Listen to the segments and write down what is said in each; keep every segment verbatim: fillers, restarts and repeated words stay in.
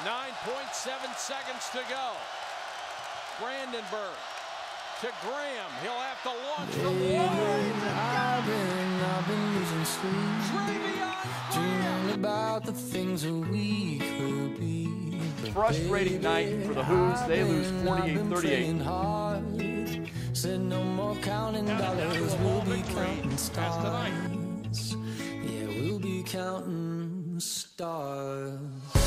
nine point seven seconds to go. Brandenburg to Graham. He'll have to launch from wide. I've been, I've been losing sleep, dreaming about the things that we could be. Frustrating night for the Hoos. They lose forty-eight thirty-eight. Said no more counting dollars, we'll be counting stars. Yeah, we'll be counting stars.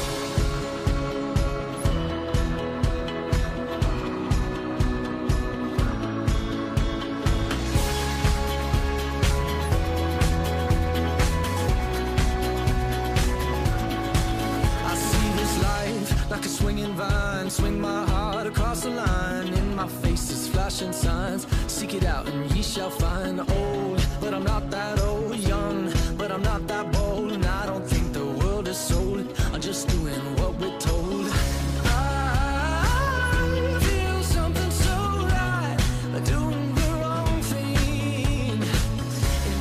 Like a swinging vine, swing my heart across the line. In my face is flashing signs. Seek it out and ye shall find. Old, but I'm not that old. Young, but I'm not that bold. And I don't think the world is sold. I'm just doing what we're told. I feel something so right, doing the wrong thing. And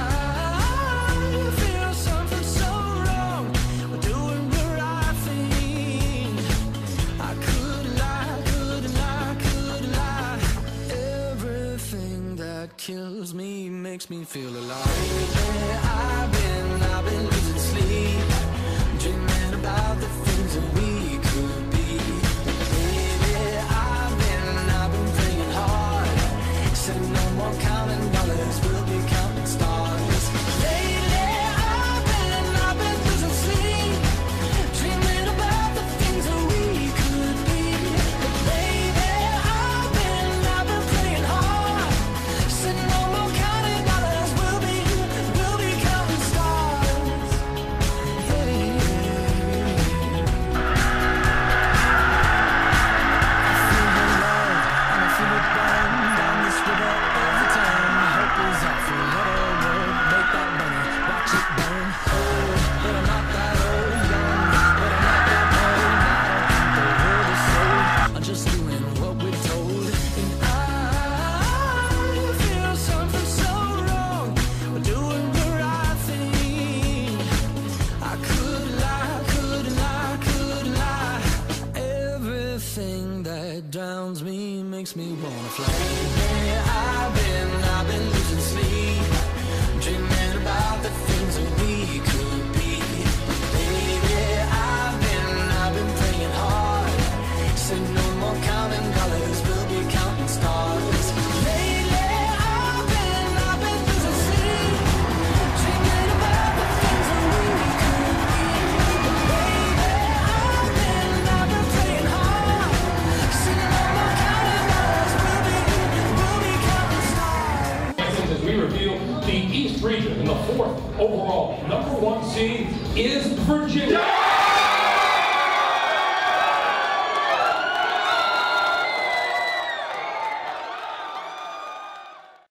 I feel something so wrong, doing the right thing. I could lie, could lie, could lie. Everything that kills me makes me feel alive. Yeah, I've been, I've been losing sleep, dreaming about the things that we could be. Baby, I've been, I've been praying hard. Said no more counting dollars, we'll be counting stars. Lately, I've been, I've been losing sleep, dreaming about the things that we could be. Baby, I've been, I've been praying hard. Said no more counting dollars, we'll be, we'll be counting stars. Hey. I feel the love and I feel it burn down this river every time. Hope is out for let her roll, make that money, watch it burn. Old, but I'm not that old. Young, but I'm not that bold. I don't think the world is sold. I'm just doing what we're told. And I feel something so wrong, we're doing the right thing. I could lie, could lie, could lie. Everything that drowns me makes me wanna fly. Yeah, I've been, I've been losing sleep, dreaming about the things that we could be. Baby, I've been, I've been praying hard. Said no more counting dollars, we'll be counting stars. Lately, I've been, I've been losing sleep, dreaming about the things that we could be. Baby, I've been, I've been praying hard. Said no more counting dollars, we'll be, we'll be counting stars. As we reveal the East region in the fourth overall number one seed is Virginia.